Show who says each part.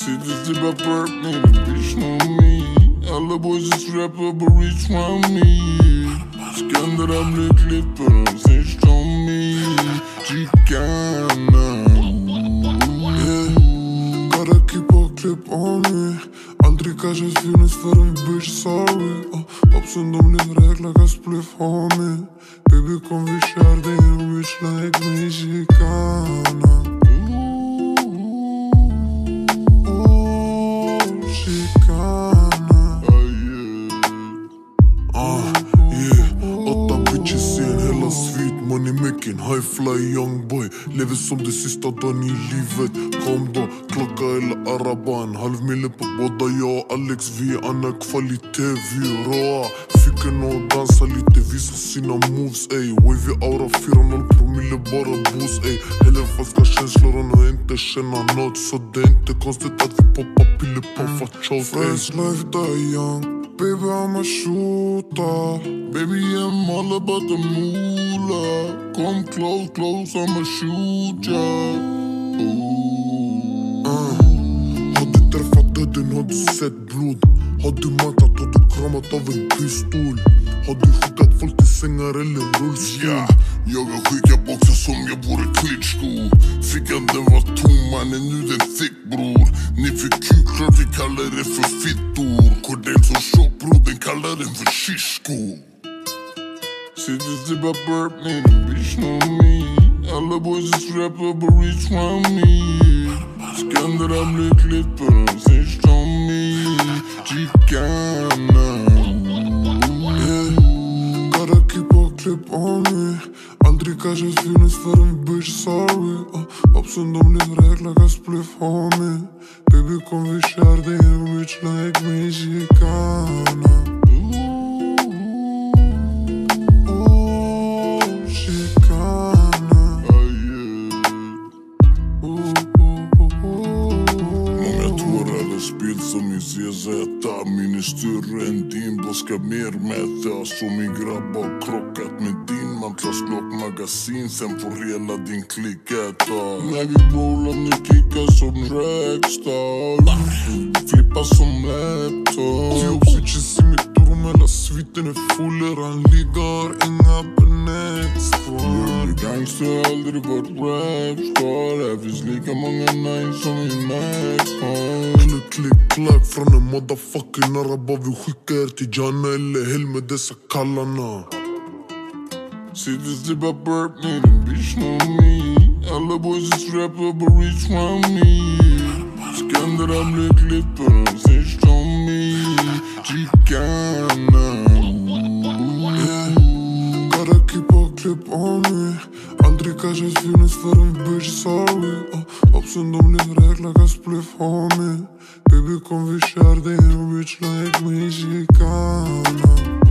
Speaker 1: Sitter typ av burp med en bitch know me. Alla boys är rappar but reach round me. Skanderar blir klipper och sägs som me. Chicana.
Speaker 2: Gotta keep a clip on me. Aldrig kanske finns för en bitch sorry. Hoppsen de blir räkla spliff homie. Baby kom vi kör dig en bitch like me. Chicana. Chicana. Yeah. 8 bitches i en hela svit. Money making, high fly young boy. Lever som det sista dagen i livet. Kom då, klocka eller araban. Halv mille på båda, jag och Alex. Vi är annan kvalitet, vi är råa. Fick en och dansa lite, visa sina moves ey. Wavy aura, 4-0 promille, bara boost ey. Hellre falska känslor än att inte känna nåt. Så det är inte konstigt att vi poppar piller på fatchout. Fresh life die young. Baby I'm a shooter.
Speaker 1: Baby I'm all about the moolah. Come close, close, I'ma shoot ya.
Speaker 2: Har du träffat döden, har du sett blod? Har du matat, har du kramat av en pistol? Har du skickat folk till sängar eller rullstol?
Speaker 1: Ja, jag har skickat boxar som jag vore Klitschko. Fickan den var tom, mannen nu den thick bror. Ni fick kuklar, vi kallar det för fittor. Kordel som tjock bror, den kallar den för shishko. Sitter typ av burp med en bitch know me. Alla boys är rappar but reach round me. Skanderar blir klipper och sägs som me. Chicana.
Speaker 2: Gotta keep a clip on me. Aldrig kanske finns för en bitch sorry. Hoppsen de blir räkla spliff homie. Baby kom vi kör dig en bitch like me. Chicana. Chicana.
Speaker 1: Många tårar har spillt som i CZ. Min är större än din, vad ska mer mäta? Så min grabb har krockat med din. Man tar slock magasin, sen får hela din klick äta. När vi rollar nu kickar som trackstar. Flippar som laptop.
Speaker 2: 10 bitches i mitt rum, hela sviten är full. Han ligger, inga benäggs kvar.
Speaker 1: Gangster aldrig varit rapstar. Här finns lika många nines som i Mac-fan.
Speaker 2: Klick, klick, klack från en motherfucking araba. Vi skickar er till Janna eller Hell med dessa kallarna.
Speaker 1: Sitter typ av burp med en bitch know me. Alla boys är rappar but reach round me. Skanderar blir klipper och sägs som me. Chicana.
Speaker 2: Gotta keep a clip on me. Aldrig kanske finns för en bitch sorry. Hoppsen de blir räkla spliff homie. Baby kom vi kör dig en bitch like me. Chicana.